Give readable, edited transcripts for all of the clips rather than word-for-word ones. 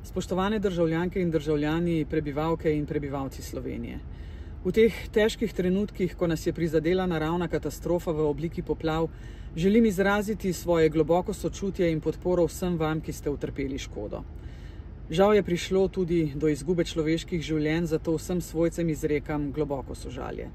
Spoštovane državljanke in državljani, prebivalke in prebivalci Slovenije. V teh težkih trenutkih, ko nas je prizadela naravna katastrofa v obliki poplav, želim izraziti svoje globoko sočutje in podporo vsem vam, ki ste utrpeli škodo. Žal je prišlo tudi do izgube človeških življenj, zato vsem svojcem izrekam globoko sožalje.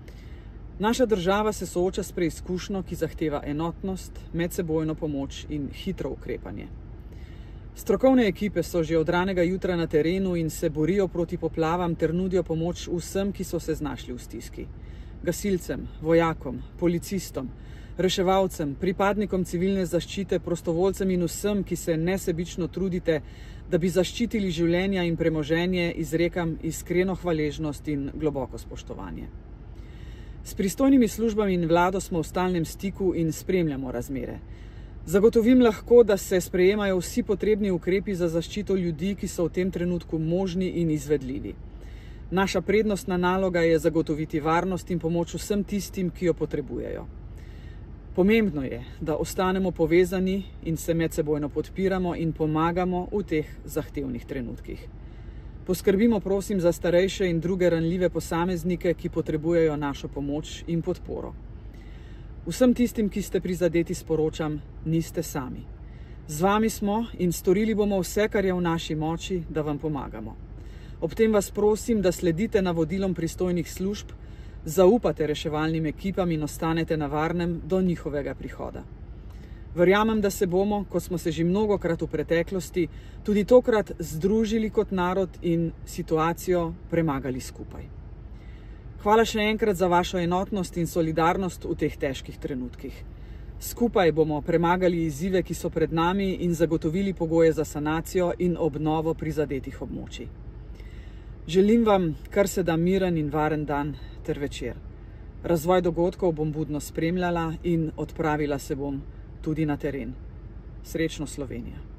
Naša država se sooča s preizkušnjo, ki zahteva enotnost, medsebojno pomoč in hitro ukrepanje. Strokovne ekipe so že od ranega jutra na terenu in se borijo proti poplavam ter nudijo pomoč vsem, ki so se znašli v stiski. Gasilcem, vojakom, policistom, reševalcem, pripadnikom civilne zaščite, prostovoljcem in vsem, ki se nesebično trudite, da bi zaščitili življenja in premoženje, izrekam iskreno hvaležnost in globoko spoštovanje. S pristojnimi službami in vlado smo v stalnem stiku in spremljamo razmere. Zagotovim lahko, da se sprejemajo vsi potrebni ukrepi za zaščito ljudi, ki so v tem trenutku možni in izvedljivi. Naša prednostna naloga je zagotoviti varnost in pomoč vsem tistim, ki jo potrebujejo. Pomembno je, da ostanemo povezani in se medsebojno podpiramo in pomagamo v teh zahtevnih trenutkih. Poskrbimo prosim za starejše in druge ranljive posameznike, ki potrebujejo našo pomoč in podporo. Vsem tistim, ki ste prizadeti, sporočam, niste sami. Z vami smo in storili bomo vse, kar je v naši moči, da vam pomagamo. Ob tem vas prosim, da sledite navodilom pristojnih služb, zaupate reševalnim ekipam in ostanete na varnem do njihovega prihoda. Verjamem, da se bomo, kot smo se že mnogokrat v preteklosti, tudi tokrat združili kot narod in situacijo premagali skupaj. Hvala še enkrat za vašo enotnost in solidarnost v teh težkih trenutkih. Skupaj bomo premagali izzive, ki so pred nami in zagotovili pogoje za sanacijo in obnovo prizadetih območij. Želim vam kar se da miren in varen dan ter večer. Razvoj dogodkov bom budno spremljala in odpravila se bom tudi na teren. Srečno Slovenija!